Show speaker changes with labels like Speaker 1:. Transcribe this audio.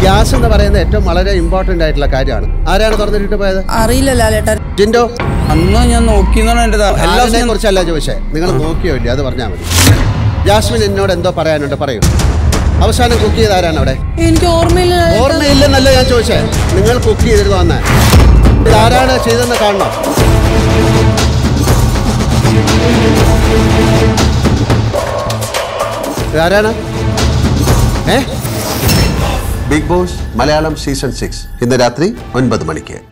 Speaker 1: Gas എന്ന് പറയുന്നത് ഏറ്റവും വളരെ ഇമ്പോർട്ടന്റ് ആയിട്ടുള്ള കാര്യമാണ്. ആരാണ് തുറന്നിട്ട് പോയത്?
Speaker 2: അറിയില്ല ലാലേട്ടാ.
Speaker 1: ജിൻഡോ,
Speaker 3: അന്ന് ഞാൻ നോക്കിയെന്നാണ് എൻ്റെ
Speaker 1: എല്ലാത്തിനെ കുറിച്ചല്ല ചോദിച്ചേ, നിങ്ങൾ നോക്കിയോ ഇല്ല അത് പറഞ്ഞാൽ മതി. ജാസ്മിൻ എന്നോട് എന്തോ പറയാനുണ്ട്, പറയൂ. അവസാനം കുക്ക് ചെയ്ത് ആരാണ് അവിടെ?
Speaker 2: എനിക്ക് ഓർമ്മയില്ല.
Speaker 1: ഓർമ്മയില്ലെന്നല്ല ഞാൻ ചോദിച്ചേ, നിങ്ങൾ കുക്ക് ചെയ്തിരുന്നു വന്നേ. ഇതാരാണ് ചെയ്തെന്ന് കാണണം. ഇതാരാണ്? ബിഗ് ബോസ് മലയാളം സീസൺ 6 ഇന്ന് രാത്രി 9 മണിക്ക്.